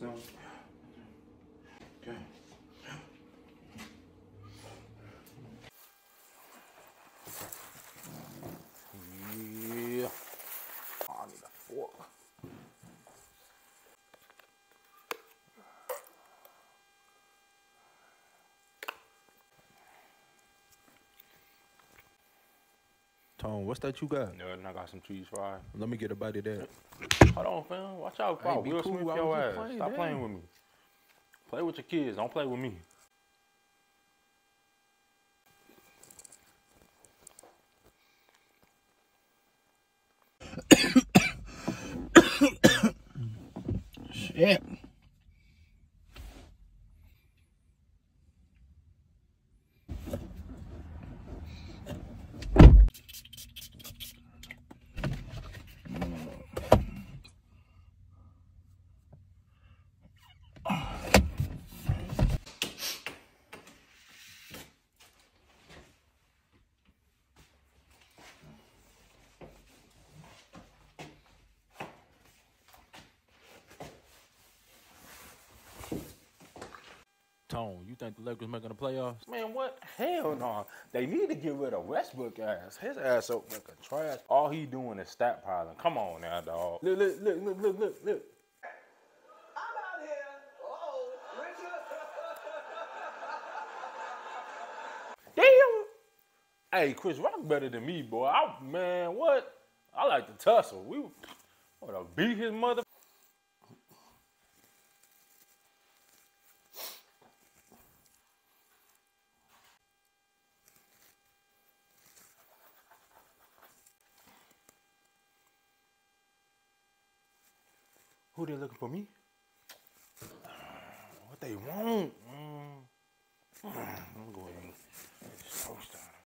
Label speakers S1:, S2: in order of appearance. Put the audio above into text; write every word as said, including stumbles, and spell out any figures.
S1: them. Okay. Yeah. Oh, I need a fork.
S2: Tone, what's that you got?
S1: No, I got some cheese fries.
S2: Let me get a bite of that.
S1: Hold on, fam. Watch out,
S2: Hey,
S1: I'll
S2: be
S1: Will
S2: cool.
S1: Smith
S2: I
S1: your
S2: was just
S1: ass.
S2: playing,
S1: Stop
S2: damn.
S1: playing with me. Play with your kids. Don't play with me.
S3: Shit.
S2: Tone, you think the Lakers making the playoffs?
S1: Man, what? Hell no. They need to get rid of Westbrook ass. His ass up like a trash. All he doing is stat piling. Come on now, dog. Look, look, look, look, look, look, look.
S4: I'm out here. Oh, Richard.
S1: Damn. Hey, Chris Rock better than me, boy. I, man, what? I like to tussle. We would have beat his mother. Who they looking for me? What they want? Mm. I'm going.